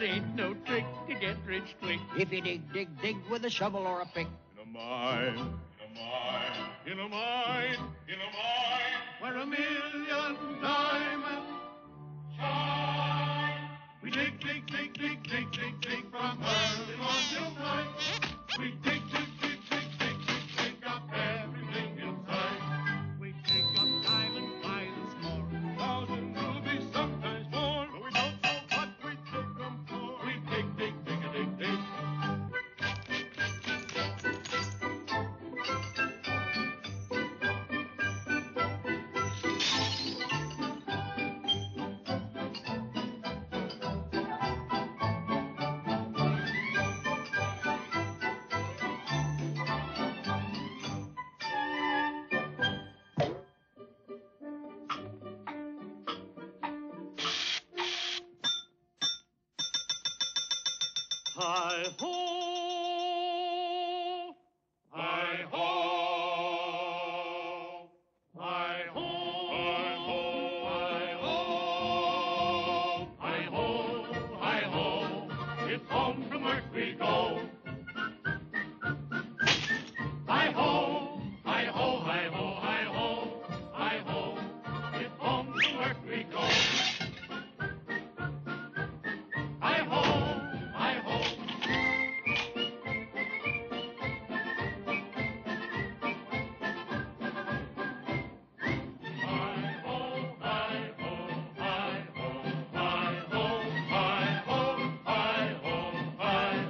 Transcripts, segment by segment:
It ain't no trick to get rich quick. If you dig, dig, dig with a shovel or a pick. In a mine, in a mine, in a mine, where 1,000,000 diamonds shine. We dig, dig, dig, dig, dig, dig, dig from early morn till night. We dig, dig, dig, dig, dig, dig, dig up everything inside. We dig up diamonds by the score, 1,000 rubies, sometimes more. But we don't know what we dig them for. We dig, dig, dig, dig, dig. Heigh-Ho! Heigh-Ho! Heigh-Ho! Heigh-Ho! Heigh-Ho! Heigh-Ho! It's home from work we go. Heigh-Ho! Heigh-Ho! Heigh-Ho! Heigh-Ho! Heigh-Ho! It's home from work we go. Heigh-Ho! Heigh-Ho!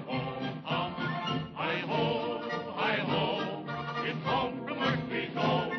It's home from work we go.